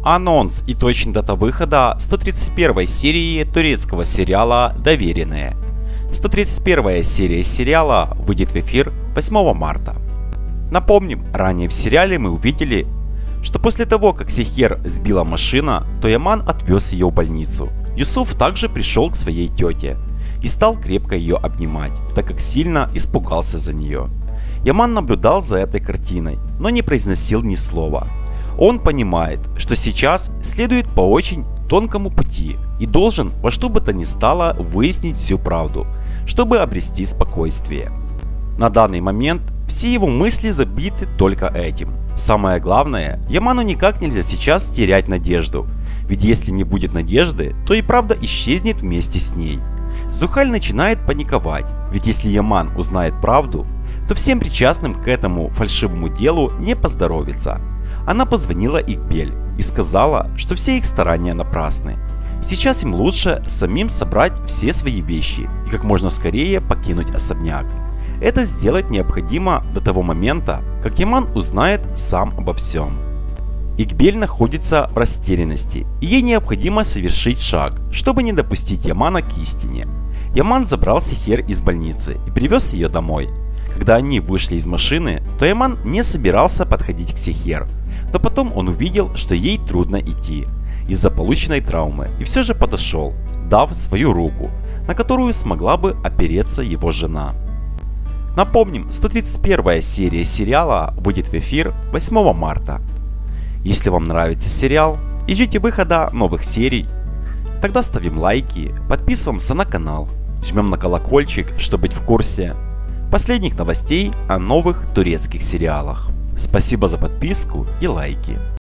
Анонс и точная дата выхода 131 серии турецкого сериала «Доверенные». 131 серия сериала выйдет в эфир 8 марта. Напомним, ранее в сериале мы увидели, что после того, как Сехер сбила машина, то Яман отвез ее в больницу. Юсуф также пришел к своей тете и стал крепко ее обнимать, так как сильно испугался за нее. Яман наблюдал за этой картиной, но не произносил ни слова. Он понимает, что сейчас следует по очень тонкому пути и должен во что бы то ни стало выяснить всю правду, чтобы обрести спокойствие. На данный момент все его мысли забиты только этим. Самое главное, Яману никак нельзя сейчас терять надежду, ведь если не будет надежды, то и правда исчезнет вместе с ней. Зухаль начинает паниковать, ведь если Яман узнает правду, то всем причастным к этому фальшивому делу не поздоровится. Она позвонила Игбель и сказала, что все их старания напрасны. Сейчас им лучше самим собрать все свои вещи и как можно скорее покинуть особняк. Это сделать необходимо до того момента, как Яман узнает сам обо всем. Игбель находится в растерянности, и ей необходимо совершить шаг, чтобы не допустить Ямана к истине. Яман забрал Сехер из больницы и привез ее домой. Когда они вышли из машины, то Яман не собирался подходить к Сехер, но потом он увидел, что ей трудно идти из-за полученной травмы, и все же подошел, дав свою руку, на которую смогла бы опереться его жена. Напомним, 131 серия сериала выйдет в эфир 8 марта. Если вам нравится сериал и ждете выхода новых серий, тогда ставим лайки, подписываемся на канал, жмем на колокольчик, чтобы быть в курсе последних новостей о новых турецких сериалах. Спасибо за подписку и лайки.